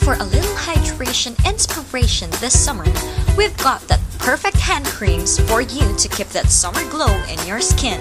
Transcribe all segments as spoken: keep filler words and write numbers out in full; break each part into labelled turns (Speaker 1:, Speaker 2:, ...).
Speaker 1: for a little hydration inspiration this summer, we've got that perfect hand creams for you to keep that summer glow in your skin.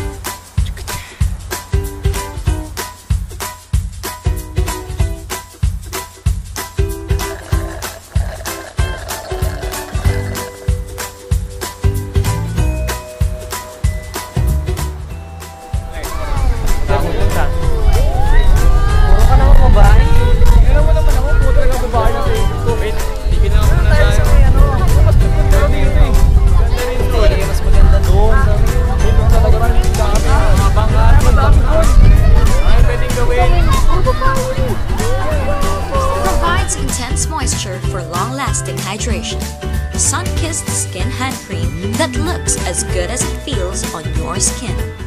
Speaker 1: Provides intense moisture for long-lasting hydration. Sun-kissed skin hand cream that looks as good as it feels on your skin.